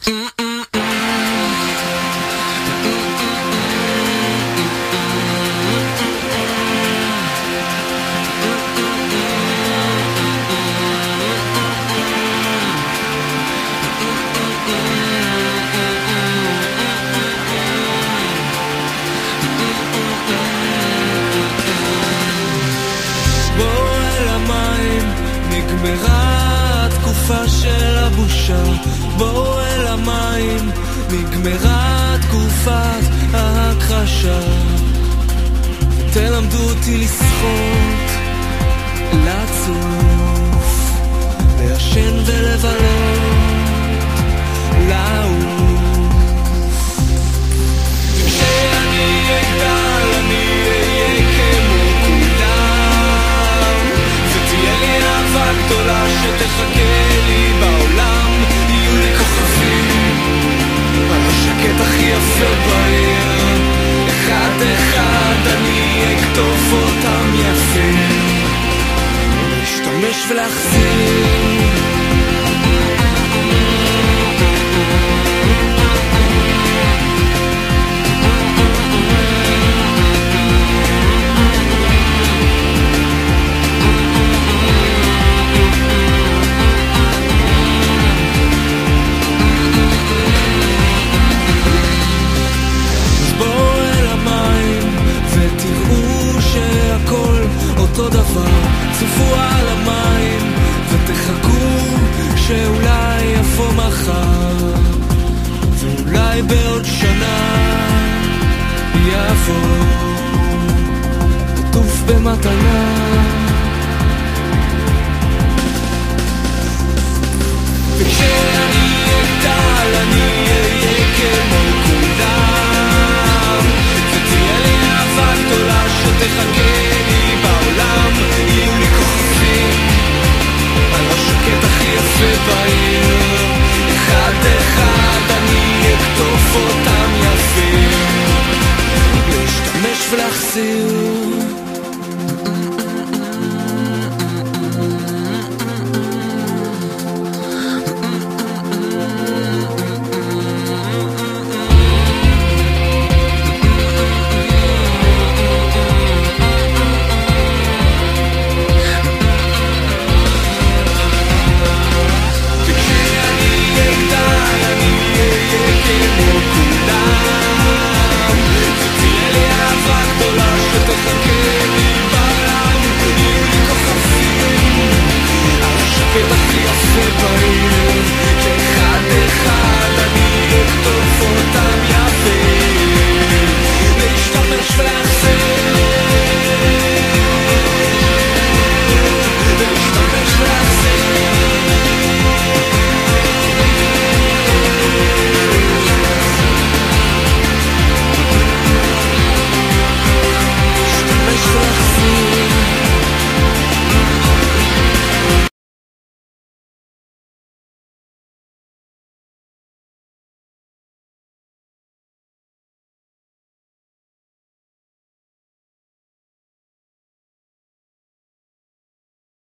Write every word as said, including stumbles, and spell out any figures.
נגמרה תקופה של הבושה, בואו אל המים, נגמרה תקופת ההכחשה. תלמדו אותי לשחות, לצוף, לישן ולבלות, לעוף. כשאני אגדל אני אהיה כמו כולם, ותהיה לי אהבה גדולה שתחכה לי בעולם. יהיו לי כוכבים על השקט הכי יפה בעיר, אחד אחד אני אכתוב אותם יפים, להשתמש ולהחזיר. אותו דבר, צופו על המים ותחכו שאולי יבוא מחר, ואולי בעוד שנה יבוא עטוף במתנה. וכשאני אגדל אני אהיה כמו כולם, ותהיה לי אהבה גדולה שתחכה לי בעולם. יהיו לי כוכבים על השקט הכי יפה בעיר, אחד אחד אני אכתוב אותם יפים, להשתמש ולהחזיר.